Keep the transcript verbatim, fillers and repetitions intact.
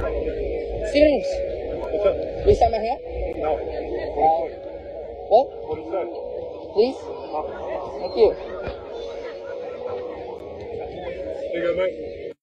Students, What's up? will you sign my hand? No. Uh, what? What is that? Please? Huh? Thank you. There you go, mate.